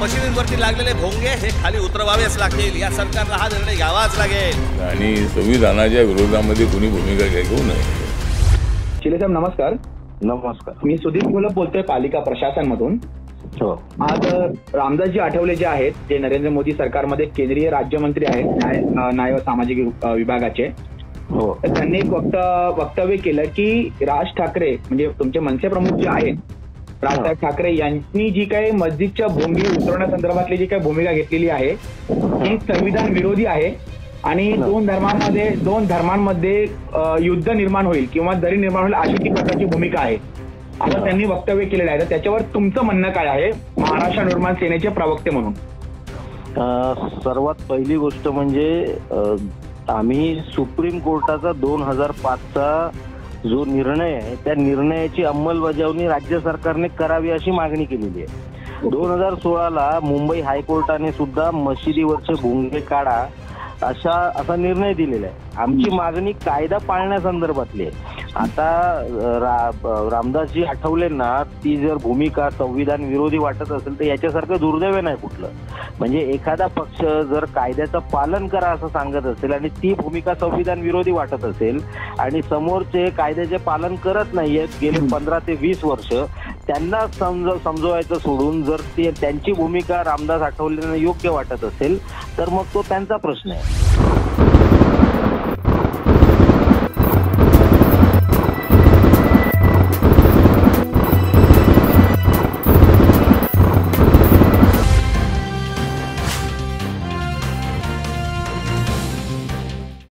मशिनींवरती लागलेले भोंगे हे खाली उतरवावेच लागतील. या सरकारला हा निर्णय घ्यावाच लागेल आणि संविधानाच्या विरोधामध्ये कोणी भूमिका घेऊ नये. चिले साहेब नमस्कार. नमस्कार. मी सुदीप मुलं बोलतोय पालिका प्रशासन मधून. आज रामदासजी आठवले जे आहेत, जे नरेंद्र मोदी सरकारमध्ये केंद्रीय राज्यमंत्री आहेत न्याय व सामाजिक विभागाचे, तर त्यांनी एक वक्तव्य केलं की राज ठाकरे म्हणजे तुमचे मनसे प्रमुख जे आहेत राज ठाकरे यांनी जी काही मस्जिदच्या भोंगी उतरवण्यासंदर्भातली जी काही भूमिका घेतलेली आहे ही संविधान विरोधी आहे आणि दोन धर्मांमध्ये युद्ध निर्माण होईल किंवा दरी निर्माण होईल अशी ती प्रकारची भूमिका आहे असं त्यांनी वक्तव्य केलेलं आहे. तर त्याच्यावर तुमचं म्हणणं काय आहे महाराष्ट्र निर्माण सेनेचे प्रवक्ते म्हणून? सर्वात पहिली गोष्ट म्हणजे आम्ही सुप्रीम कोर्टाचा 2005चा जो निर्णय आहे त्या निर्णयाची अंमलबजावणी राज्य सरकारने करावी अशी मागणी केलेली आहे. 2016ला मुंबई हायकोर्टाने सुद्धा मशिदीवरचे भोंगे काढा असा निर्णय दिलेला आहे. आमची मागणी कायदा पाळण्यासंदर्भातली आहे. आता रामदासजी आठवलेंना ती जर भूमिका संविधान विरोधी वाटत असेल तर याच्यासारखं दुर्दैव नाही कुठलं. म्हणजे एखादा पक्ष जर कायद्याचं पालन करा असं सांगत असेल आणि ती भूमिका संविधान विरोधी वाटत असेल आणि समोरचे कायद्याचे पालन करत नाहीयेत गेले 15 ते 20 वर्ष, त्यांना समजवायचं सोडून जर त्यांची भूमिका रामदास आठवलेंना योग्य वाटत असेल तर मग तो त्यांचा प्रश्न आहे.